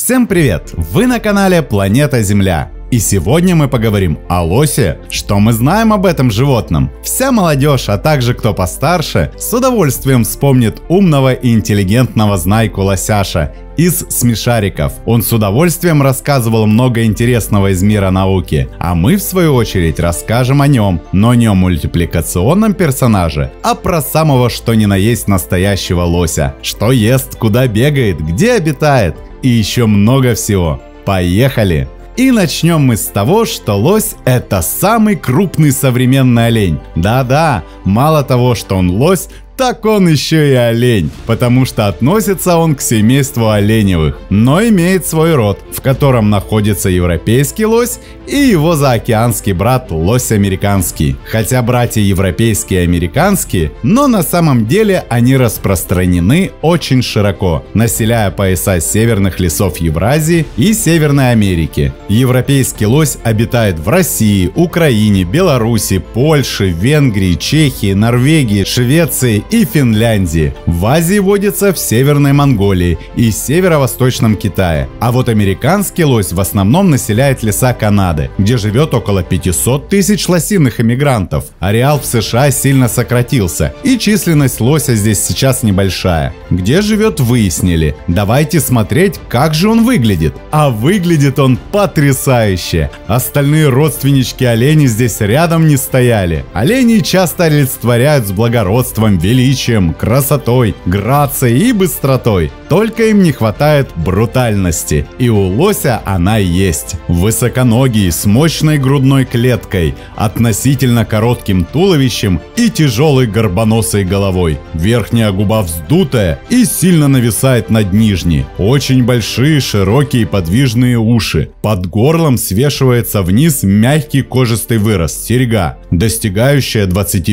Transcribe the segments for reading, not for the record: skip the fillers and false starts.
Всем привет! Вы на канале Планета Земля. И сегодня мы поговорим о лосе. Что мы знаем об этом животном? Вся молодежь, а также кто постарше, с удовольствием вспомнит умного и интеллигентного знайку лосяша из «Смешариков». Он с удовольствием рассказывал много интересного из мира науки, а мы в свою очередь расскажем о нем, но не о мультипликационном персонаже, а про самого что ни на есть настоящего лося. Что ест, куда бегает, где обитает и еще много всего. Поехали! И начнем мы с того, что лось – это самый крупный современный олень. Да-да, мало того, что он лось, так он еще и олень, потому что относится он к семейству оленевых, но имеет свой род, в котором находится европейский лось и его заокеанский брат лось американский. Хотя братья европейские и американские, но на самом деле они распространены очень широко, населяя пояса северных лесов Евразии и Северной Америки. Европейский лось обитает в России, Украине, Беларуси, Польше, Венгрии, Чехии, Норвегии, Швеции и Финляндии. В Азии водится в Северной Монголии и Северо-Восточном Китае. А вот американский лось в основном населяет леса Канады, где живет около 500 тысяч лосиных иммигрантов. Ареал в США сильно сократился, и численность лося здесь сейчас небольшая. Где живет, выяснили. Давайте смотреть, как же он выглядит. А выглядит он потрясающе. Остальные родственнички оленей здесь рядом не стояли. Оленей часто олицетворяют с благородством, величием, красотой, грацией и быстротой. Только им не хватает брутальности. И у лося она есть. Высоконогий, с мощной грудной клеткой, относительно коротким туловищем и тяжелой горбоносой головой. Верхняя губа вздутая и сильно нависает над нижней. Очень большие, широкие, подвижные уши. Под горлом свешивается вниз мягкий кожистый вырост, серьга, достигающая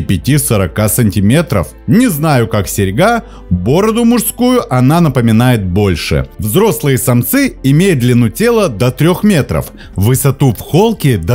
25-40 сантиметров. Не знаю, как серьга, бороду мужскую она напоминает больше. Взрослые самцы имеют длину тела до 3 метров, высоту в холке до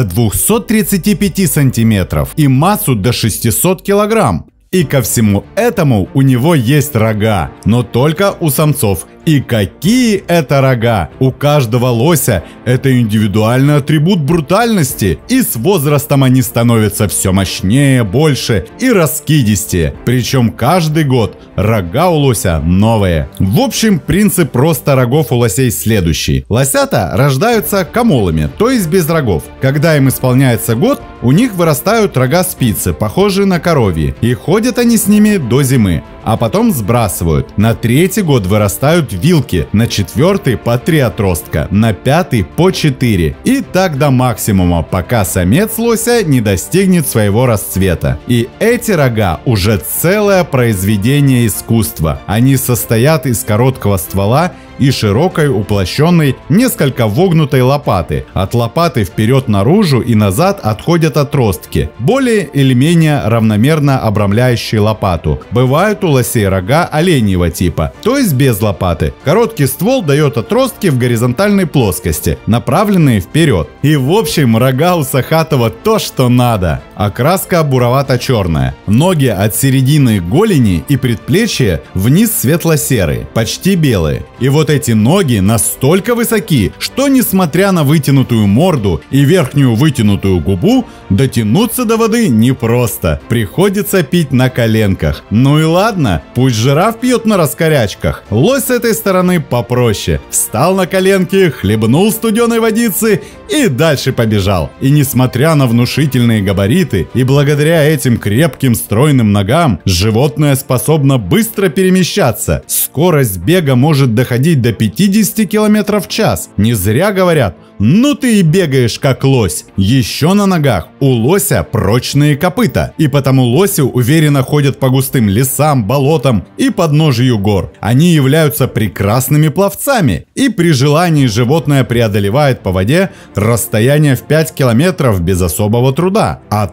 235 сантиметров и массу до 600 килограмм. И ко всему этому у него есть рога, но только у самцов. И какие это рога! У каждого лося это индивидуальный атрибут брутальности, и с возрастом они становятся все мощнее, больше и раскидистее. Причем каждый год рога у лося новые. В общем, принцип роста рогов у лосей следующий. Лосята рождаются камолами, то есть без рогов. Когда им исполняется год, у них вырастают рога-спицы, похожие на коровьи, и ходят они с ними до зимы, а потом сбрасывают. На 3-й год вырастают вилки, на 4-й по 3 отростка, на 5-й по 4. И так до максимума, пока самец лося не достигнет своего расцвета. И эти рога уже целое произведение искусства. Они состоят из короткого ствола и широкой, уплощенной, несколько вогнутой лопаты. От лопаты вперед наружу и назад отходят отростки, более или менее равномерно обрамляющие лопату. Бывают у лосей рога оленьего типа, то есть без лопаты. Короткий ствол дает отростки в горизонтальной плоскости, направленные вперед. И в общем, рога у сахатого то, что надо. Окраска буровато-черная. Ноги от середины голени и предплечья вниз светло-серые, почти белые. И вот эти ноги настолько высоки, что несмотря на вытянутую морду и верхнюю вытянутую губу, дотянуться до воды непросто. Приходится пить на коленках. Ну и ладно, пусть жираф пьет на раскорячках. Лось с этой стороны попроще. Встал на коленки, хлебнул студеной водицы и дальше побежал. И несмотря на внушительные габариты и благодаря этим крепким стройным ногам, животное способно быстро перемещаться. Скорость бега может доходить до 50 км в час. Не зря говорят: ну ты и бегаешь как лось. Еще на ногах у лося прочные копыта, и потому лоси уверенно ходят по густым лесам, болотам и подножию гор. Они являются прекрасными пловцами, и при желании животное преодолевает по воде расстояние в 5 километров без особого труда. А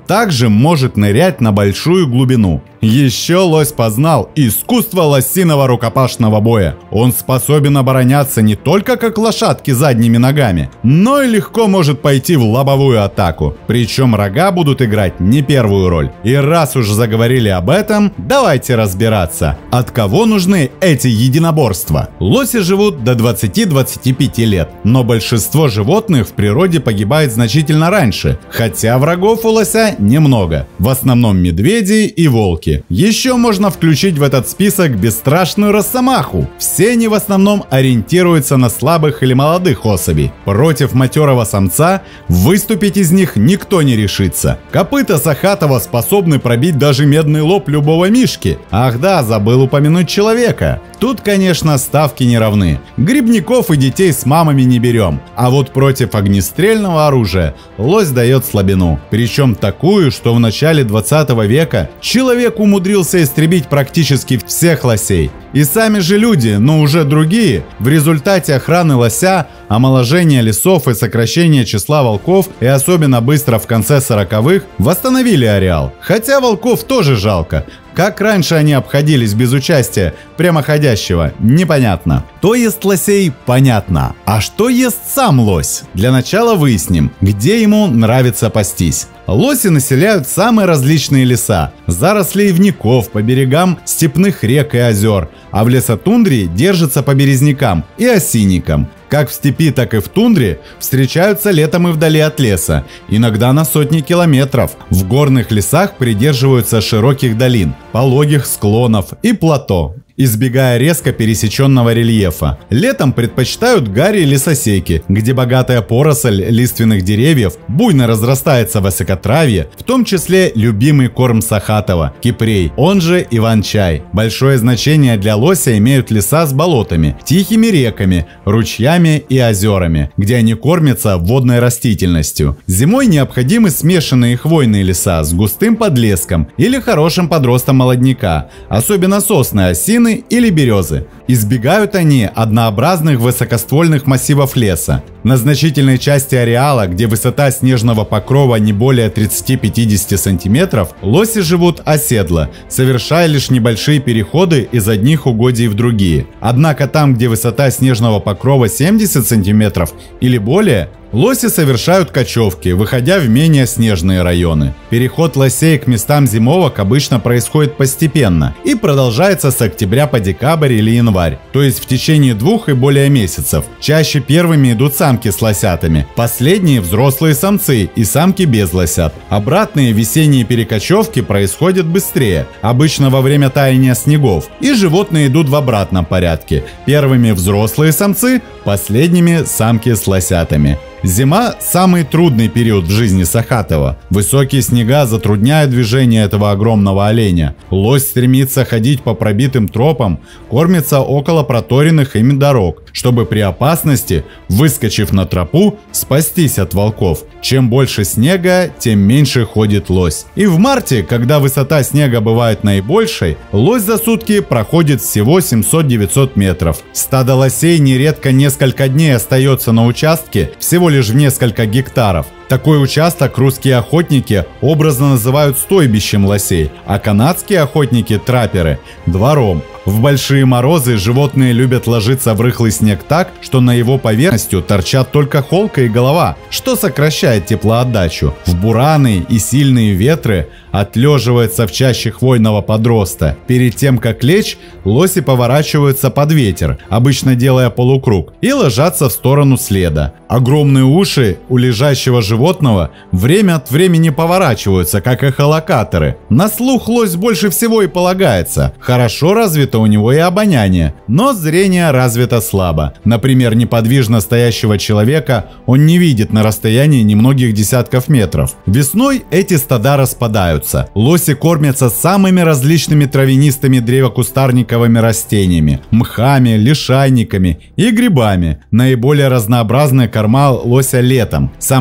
также может нырять на большую глубину. Еще лось познал искусство лосиного рукопашного боя. Он способен обороняться не только как лошадки задними ногами, но и легко может пойти в лобовую атаку. Причем рога будут играть не первую роль. И раз уж заговорили об этом, давайте разбираться, от кого нужны эти единоборства. Лоси живут до 20-25 лет, но большинство животных в природе погибает значительно раньше, хотя врагов у лося немного, в основном медведи и волки. Еще можно включить в этот список бесстрашную росомаху. Все они в основном ориентируются на слабых или молодых особей. Против матерого самца выступить из них никто не решится. Копыта Сахатова способны пробить даже медный лоб любого мишки. Ах да, забыл упомянуть человека. Тут, конечно, ставки не равны. Грибников и детей с мамами не берем. А вот против огнестрельного оружия лось дает слабину. Причем такую, что в начале 20 века человек умудрился истребить практически всех лосей. И сами же люди, но уже другие, в результате охраны лося, омоложения лесов и сокращения числа волков, и особенно быстро в конце 40-х, восстановили ареал. Хотя волков тоже жалко. Как раньше они обходились без участия прямоходящего, непонятно. Кто ест лосей, понятно. А что ест сам лось? Для начала выясним, где ему нравится пастись. Лоси населяют самые различные леса, заросли ивняков по берегам степных рек и озер, а в лесотундре держатся по березнякам и осинникам. Как в степи, так и в тундре встречаются летом и вдали от леса, иногда на сотни километров. В горных лесах придерживаются широких долин, пологих склонов и плато, избегая резко пересеченного рельефа. Летом предпочитают гари и лесосеки, где богатая поросль лиственных деревьев буйно разрастается в высокотравье, в том числе любимый корм Сахатова – кипрей, он же иван-чай. Большое значение для лося имеют леса с болотами, тихими реками, ручьями и озерами, где они кормятся водной растительностью. Зимой необходимы смешанные хвойные леса с густым подлеском или хорошим подростом молодняка, особенно сосны, осины или березы. Избегают они однообразных высокоствольных массивов леса. На значительной части ареала, где высота снежного покрова не более 30-50 см, лоси живут оседло, совершая лишь небольшие переходы из одних угодий в другие. Однако там, где высота снежного покрова 70 см или более, лоси совершают кочевки, выходя в менее снежные районы. Переход лосей к местам зимовок обычно происходит постепенно и продолжается с октября по декабрь или январь, то есть в течение 2 и более месяцев. Чаще первыми идут самки с лосятами, последние взрослые самцы и самки без лосят. Обратные весенние перекочевки происходят быстрее, обычно во время таяния снегов, и животные идут в обратном порядке. Первыми взрослые самцы, последними самки с лосятами. Зима – самый трудный период в жизни Сахатова. Высокие снега затрудняют движение этого огромного оленя. Лось стремится ходить по пробитым тропам, кормится около проторенных ими дорог, чтобы при опасности, выскочив на тропу, спастись от волков. Чем больше снега, тем меньше ходит лось. И в марте, когда высота снега бывает наибольшей, лось за сутки проходит всего 700-900 метров. Стадо лосей нередко несколько дней остается на участке, всего лишь в несколько гектаров. Такой участок русские охотники образно называют стойбищем лосей, а канадские охотники – трапперы – двором. В большие морозы животные любят ложиться в рыхлый снег так, что на его поверхности торчат только холка и голова, что сокращает теплоотдачу. В бураны и сильные ветры отлеживается в чаще хвойного подроста. Перед тем, как лечь, лоси поворачиваются под ветер, обычно делая полукруг, и ложатся в сторону следа. Огромные уши у лежащего животного время от времени поворачиваются, как эхолокаторы. На слух лось больше всего и полагается. Хорошо развито у него и обоняние, но зрение развито слабо. Например, неподвижно стоящего человека он не видит на расстоянии немногих десятков метров. Весной эти стада распадаются. Лоси кормятся самыми различными травянистыми древокустарниковыми растениями, мхами, лишайниками и грибами. Наиболее разнообразная корма лося летом. Самый бедный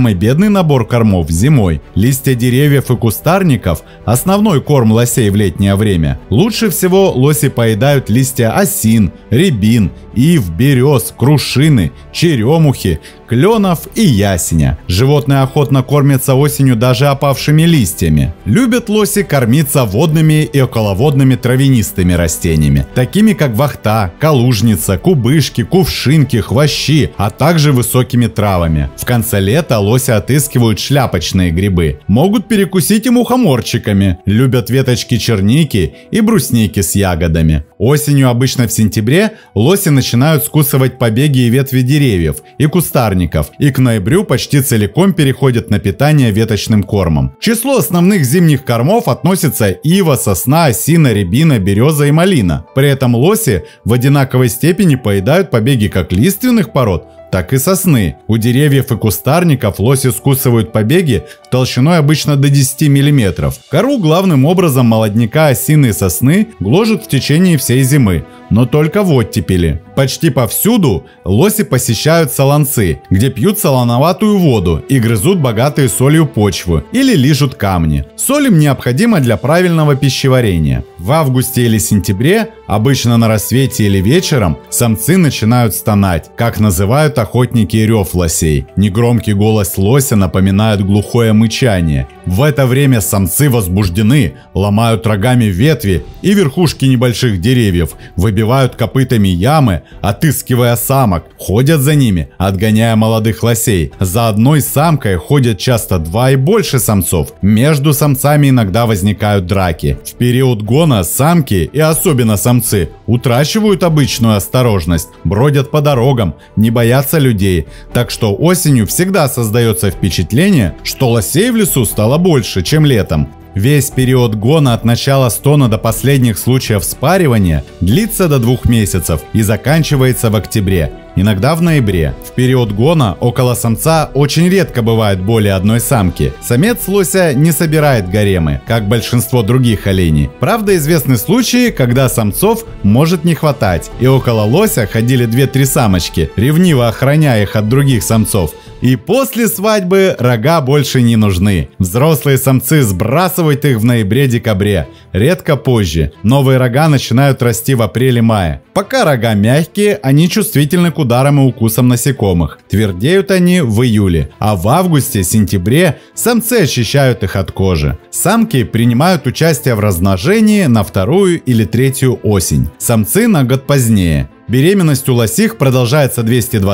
набор кормов зимой. Листья деревьев и кустарников – основной корм лосей в летнее время. Лучше всего лоси поедают листья осин, рябин, ив, берез, крушины, черемухи, кленов и ясеня. Животные охотно кормятся осенью даже опавшими листьями. Любят лоси кормиться водными и околоводными травянистыми растениями, такими как вахта, калужница, кубышки, кувшинки, хвощи, а также высокими травами. В конце лета лоси отыскивают шляпочные грибы. Могут перекусить и мухоморчиками. Любят веточки черники и брусники с ягодами. Осенью, обычно в сентябре, лоси начинают скусывать побеги и ветви деревьев и кустарников, и к ноябрю почти целиком переходят на питание веточным кормом. К числу основных зимних кормов относятся ива, сосна, осина, рябина, береза и малина. При этом лоси в одинаковой степени поедают побеги как лиственных пород, так и сосны. У деревьев и кустарников лоси скусывают побеги толщиной обычно до 10 мм. Кору главным образом молодняка осины и сосны гложут в течение всей зимы, но только в оттепели. Почти повсюду лоси посещают солонцы, где пьют солоноватую воду и грызут богатые солью почву или лижут камни. Соль им необходима для правильного пищеварения. В августе или сентябре, обычно на рассвете или вечером, самцы начинают стонать, как называют охотники рев лосей. Негромкий голос лося напоминает глухое мычание. В это время самцы возбуждены, ломают рогами ветви и верхушки небольших деревьев, выбивают копытами ямы, отыскивая самок, ходят за ними, отгоняя молодых лосей. За одной самкой ходят часто 2 и больше самцов. Между самцами иногда возникают драки. В период гона самки, и особенно самцы, утрачивают обычную осторожность, бродят по дорогам, не боятся людей. Так что осенью всегда создается впечатление, что лосей в лесу стало больше, чем летом. Весь период гона от начала стона до последних случаев спаривания длится до 2 месяцев и заканчивается в октябре, иногда в ноябре. В период гона около самца очень редко бывает более одной самки. Самец лося не собирает гаремы, как большинство других оленей. Правда, известны случаи, когда самцов может не хватать, и около лося ходили 2-3 самочки, ревниво охраняя их от других самцов. И после свадьбы рога больше не нужны. Взрослые самцы сбрасывают их в ноябре-декабре, редко позже. Новые рога начинают расти в апреле-мае. Пока рога мягкие, они чувствительны к ударам и укусам насекомых. Твердеют они в июле, а в августе-сентябре самцы очищают их от кожи. Самки принимают участие в размножении на 2-ю или 3-ю осень. Самцы на год позднее. Беременность у лосих продолжается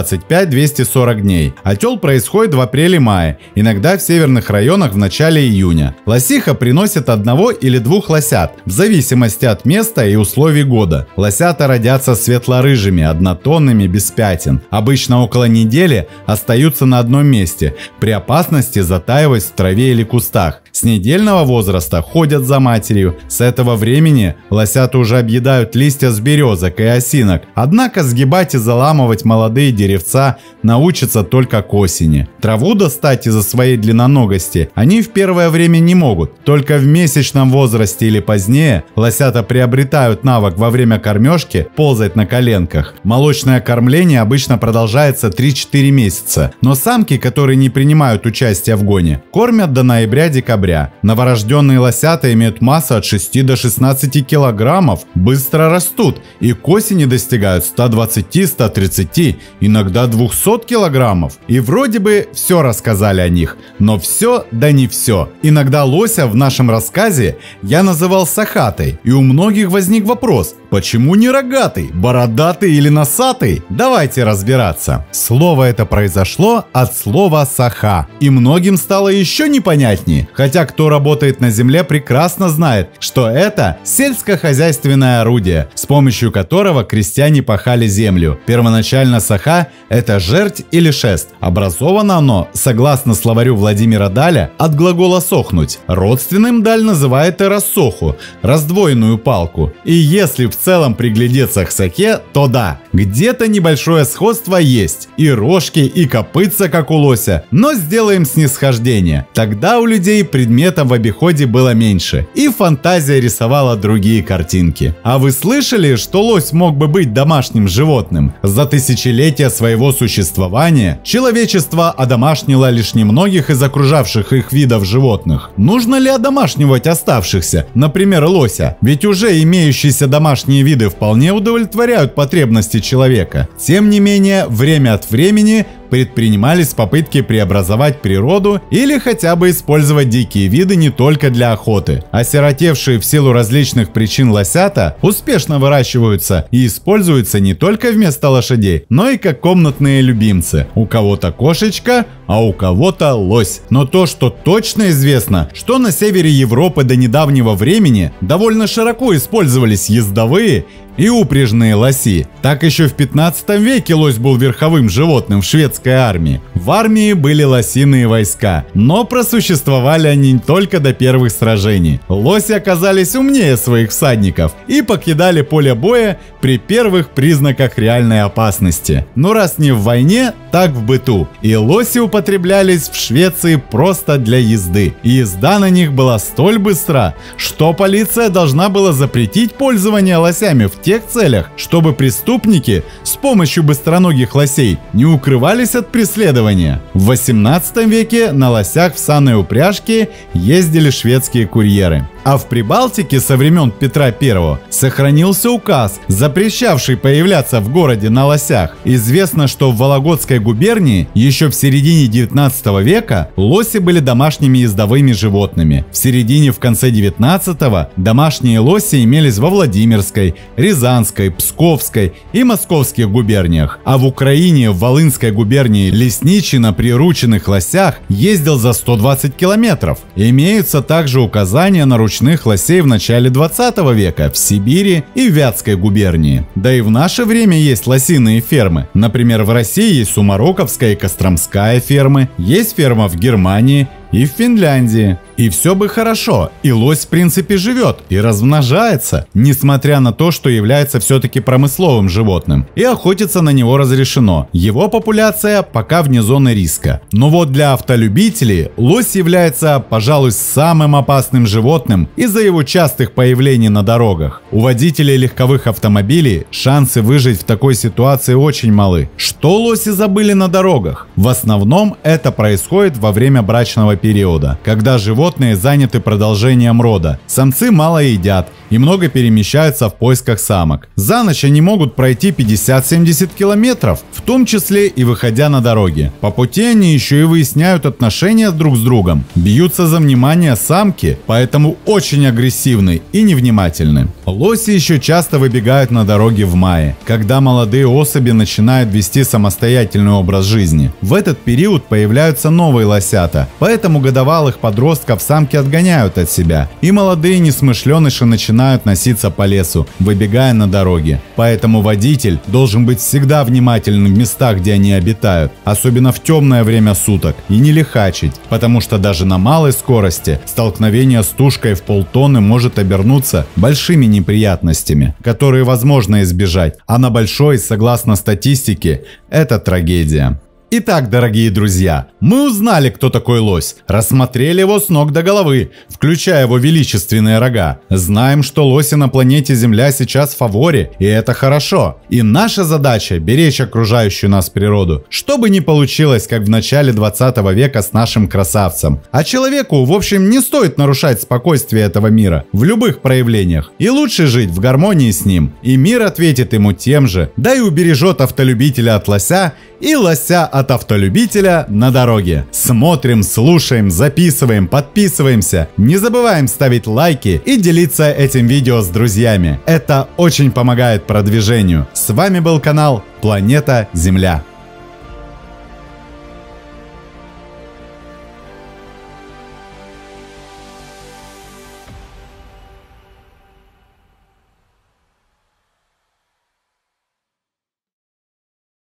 225-240 дней. Отел происходит в апреле-мае, иногда в северных районах в начале июня. Лосиха приносит 1 или 2 лосят, в зависимости от места и условий года. Лосята родятся светло-рыжими, однотонными, без пятен. Обычно около недели остаются на одном месте, при опасности затаиваясь в траве или кустах. С недельного возраста ходят за матерью. С этого времени лосята уже объедают листья с березок и осинок. Однако сгибать и заламывать молодые деревца научатся только к осени. Траву достать из-за своей длинноногости они в первое время не могут. Только в месячном возрасте или позднее лосята приобретают навык во время кормежки ползать на коленках. Молочное кормление обычно продолжается 3-4 месяца. Но самки, которые не принимают участие в гоне, кормят до ноября-декабря. Новорожденные лосята имеют массу от 6 до 16 килограммов, быстро растут и к осени достигают 120-130, иногда 200 килограммов. И вроде бы все рассказали о них, но все да не все. Иногда лося в нашем рассказе я называл сахатой, и у многих возник вопрос, почему не рогатый, бородатый или носатый? Давайте разбираться. Слово это произошло от слова саха, и многим стало еще непонятнее, хотя кто работает на земле прекрасно знает, что это сельскохозяйственное орудие, с помощью которого крестьяне пахали землю. Первоначально саха – это жерть или шест. Образовано оно, согласно словарю Владимира Даля, от глагола сохнуть. Родственным Даль называет и рассоху, раздвоенную палку. И если в целом приглядеться к саке, то да, где-то небольшое сходство есть. И рожки, и копытца, как у лося. Но сделаем снисхождение. Тогда у людей предметов в обиходе было меньше. И фантазия рисовала другие картинки. А вы слышали, что лось мог бы быть домашним животным? За тысячелетия своего существования человечество одомашнило лишь немногих из окружавших их видов животных. Нужно ли одомашнивать оставшихся, например, лося? Ведь уже имеющиеся домашние виды вполне удовлетворяют потребности человека. Тем не менее, время от времени предпринимались попытки преобразовать природу или хотя бы использовать дикие виды не только для охоты. Осиротевшие в силу различных причин лосята успешно выращиваются и используются не только вместо лошадей, но и как комнатные любимцы. У кого-то кошечка, а у кого-то лось. Но то, что точно известно, что на севере Европы до недавнего времени довольно широко использовались ездовые и упряжные лоси. Так еще в 15 веке лось был верховым животным в шведской армии. В армии были лосиные войска, но просуществовали они не только до первых сражений. Лоси оказались умнее своих всадников и покидали поле боя при первых признаках реальной опасности. Но раз не в войне, так в быту. И лоси употреблялись в Швеции просто для езды. И езда на них была столь быстра, что полиция должна была запретить пользование лосями в тех целях, чтобы преступники с помощью быстроногих лосей не укрывались от преследования. В 18 веке на лосях в санной упряжке ездили шведские курьеры. А в Прибалтике со времен Петра I сохранился указ, запрещавший появляться в городе на лосях. Известно, что в Вологодской губернии еще в середине 19 века лоси были домашними ездовыми животными. В середине в конце 19-го домашние лоси имелись во Владимирской, Рязанской, Псковской и Московских губерниях. А в Украине, в Волынской губернии, лесничий на прирученных лосях ездил за 120 километров. Имеются также указания на ручных лосей в начале 20 века в Сибири и Вятской губернии. Да и в наше время есть лосиные фермы. Например, в России есть Сумароковская и Костромская фермы, есть ферма в Германии и в Финляндии. И все бы хорошо, и лось в принципе живет и размножается, несмотря на то, что является все-таки промысловым животным, и охотиться на него разрешено. Его популяция пока вне зоны риска. Но вот для автолюбителей лось является, пожалуй, самым опасным животным из-за его частых появлений на дорогах. У водителей легковых автомобилей шансы выжить в такой ситуации очень малы. Что лоси забыли на дорогах? В основном это происходит во время брачного периода, когда животные заняты продолжением рода. Самцы мало едят и много перемещаются в поисках самок. За ночь они могут пройти 50-70 километров, в том числе и выходя на дороги. По пути они еще и выясняют отношения друг с другом, бьются за внимание самки, поэтому очень агрессивны и невнимательны. Лоси еще часто выбегают на дороги в мае, когда молодые особи начинают вести самостоятельный образ жизни. В этот период появляются новые лосята, поэтому годовалых подростков самки отгоняют от себя, и молодые несмышленыши начинают носиться по лесу, выбегая на дороги. Поэтому водитель должен быть всегда внимательным в местах, где они обитают, особенно в темное время суток, и не лихачить, потому что даже на малой скорости столкновение с тушкой в полтонны может обернуться большими неприятностями, которые возможно избежать, а на большой, согласно статистике, это трагедия. Итак, дорогие друзья, мы узнали, кто такой лось, рассмотрели его с ног до головы, включая его величественные рога. Знаем, что лоси на планете Земля сейчас в фаворе, и это хорошо. И наша задача – беречь окружающую нас природу, чтобы не получилось, как в начале 20 века с нашим красавцем. А человеку, в общем, не стоит нарушать спокойствие этого мира в любых проявлениях, и лучше жить в гармонии с ним. И мир ответит ему тем же, да и убережет автолюбителя от лося и лося от автолюбителя на дороге. Смотрим, слушаем, записываем, подписываемся. Не забываем ставить лайки и делиться этим видео с друзьями. Это очень помогает продвижению. С вами был канал Планета Земля.